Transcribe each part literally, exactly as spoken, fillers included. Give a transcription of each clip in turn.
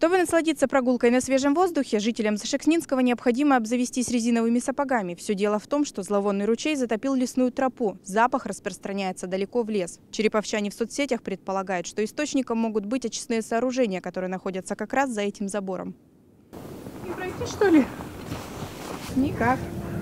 Чтобы насладиться прогулкой на свежем воздухе, жителям Зашекснинского необходимо обзавестись резиновыми сапогами. Все дело в том, что зловонный ручей затопил лесную тропу. Запах распространяется далеко в лес. Череповчане в соцсетях предполагают, что источником могут быть очистные сооружения, которые находятся как раз за этим забором. Не пройти, что ли? Никак.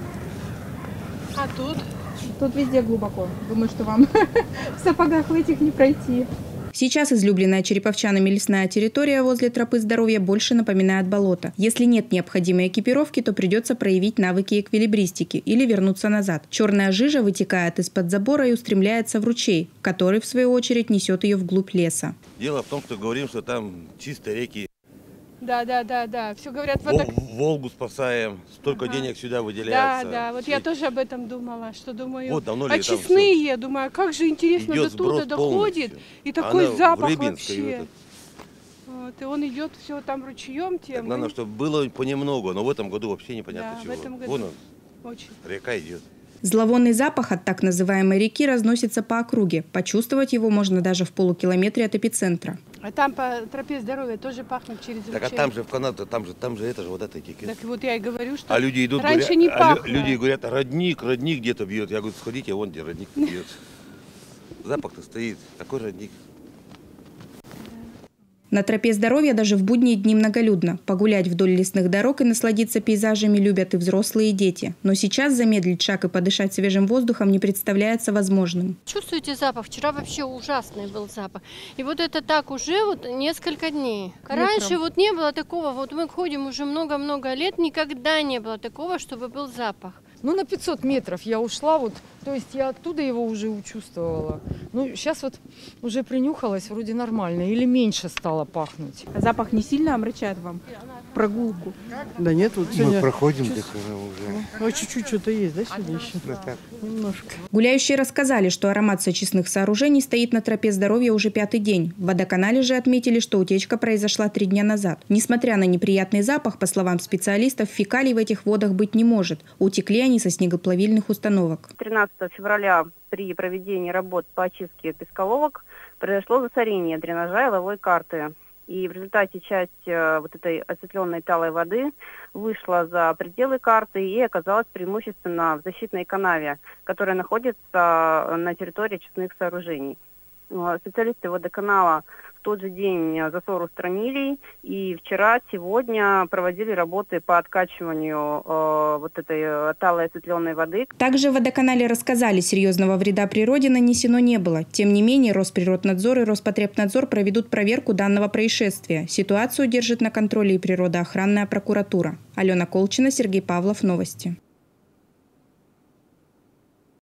А тут? Тут везде глубоко. Думаю, что вам в сапогах в этих не пройти. Сейчас излюбленная череповчанами лесная территория возле тропы здоровья больше напоминает болото. Если нет необходимой экипировки, то придется проявить навыки эквилибристики или вернуться назад. Черная жижа вытекает из-под забора и устремляется в ручей, который, в свою очередь, несет ее вглубь леса. Дело в том, что говорим, что там чистые реки. Да, да, да, да. Все говорят, водок... Волгу спасаем, столько ага. денег сюда выделяется. Да, да, вот я тоже об этом думала, что думаю, вот, давно очистные, думаю, как же интересно до туда доходит, и такой Она запах вообще. Вот, и он идет все там ручьем тем. Так надо, чтобы было понемногу, но в этом году вообще непонятно да, чего. В этом году Вон он, очень. река идет. Зловонный запах от так называемой реки разносится по округе. Почувствовать его можно даже в полукилометре от эпицентра. А там по тропе здоровья тоже пахнет через ручей. Так а там же в канал, там же, там же это же вот это текет. Так вот я и говорю, что а люди идут, раньше говорят, не а пахло. люди говорят, родник, родник где-то бьет. Я говорю, сходите, вон где родник бьет. Запах-то стоит. Какой родник? На тропе здоровья даже в будние дни многолюдно. Погулять вдоль лесных дорог и насладиться пейзажами любят и взрослые, и дети. Но сейчас замедлить шаг и подышать свежим воздухом не представляется возможным. Чувствуете запах? Вчера вообще ужасный был запах. И вот это так уже вот несколько дней. Раньше вот не было такого, вот мы ходим уже много-много лет, никогда не было такого, чтобы был запах. Ну, на пятьсот метров я ушла, вот, то есть я оттуда его уже учувствовала. Ну, сейчас вот уже принюхалась, вроде нормально, или меньше стало пахнуть. А запах не сильно омрачает вам прогулку? Да нет, вот сегодня... Мы проходим чувств... так уже. Ну, чуть-чуть что-то есть, да, сегодня еще? Да, так. Немножко. Гуляющие рассказали, что аромат с очистных сооружений стоит на тропе здоровья уже пятый день. В водоканале же отметили, что утечка произошла три дня назад. Несмотря на неприятный запах, по словам специалистов, фекалий в этих водах быть не может. Утекли они со снегоплавильных установок. тринадцатого февраля при проведении работ по очистке песколовок произошло засорение дренажа иловой карты. И в результате часть э, вот этой осветленной талой воды вышла за пределы карты и оказалась преимущественно в защитной канаве, которая находится на территории очистных сооружений. Специалисты водоканала в тот же день засор устранили, и вчера, сегодня проводили работы по откачиванию э, вот этой талой осветленной воды. Также в водоканале рассказали, серьезного вреда природе нанесено не было. Тем не менее, Росприроднадзор и Роспотребнадзор проведут проверку данного происшествия. Ситуацию держит на контроле и природоохранная прокуратура. Алена Колчина, Сергей Павлов, новости.